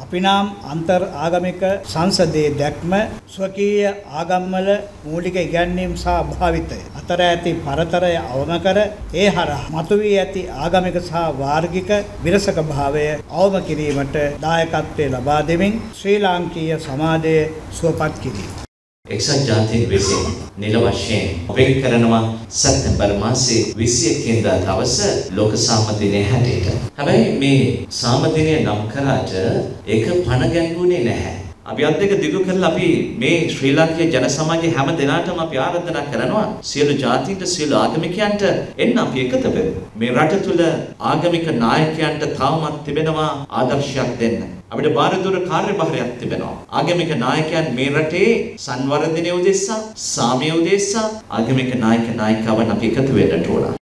අපි නම් අන්තර් ආගමික සංසදයේ දැක්ම ස්වකීය ආගම්වල මූලික ඉගැන්වීම් සහ භාවිතය අතර ඇති පරතරය අවම කර ඒ හරහා මතුවී ඇති ආගමික සහ වාර්ගික විරසක භාවය අවම කිරීමට දායකත්වය ලබා දෙමින් ශ්‍රී ලාංකීය සමාජය සුවපත් කිරීම. එක්සත් ජාතීන් විසින් නිල වශයෙන් වෙන් කරනවා සැප්තැම්බර් මාසයේ 21 වෙනිදා දවස ලෝක සාම දිනය හැටියට. හැබැයි මේ සාම දිනය නම් කරාට ඒක පණ ගැන්වුනේ නැහැ. අපි අත් දෙක දිගු කරලා අපි මේ ශ්‍රී ලාංකේය ජන සමාජයේ හැම දෙනාටම අපි ආරාධනා කරනවා සියලු ජාතීන්ට සියලු ආගමිකයන්ට එන්න අපි එකතු වෙමු. මේ රට තුල ආගමික නායකයන්ට තවමත් තිබෙනවා ආදර්ශයක් දෙන්න. අපිට බාරදුර කාර්යභාරයක් තිබෙනවා. ආගමික නායකයන් මේ රටේ සංවර්ධනය උදෙසා, සාමය උදෙසා ආගමික නායක නායිකාවන් අපි එකතු වෙන්නට ඕන.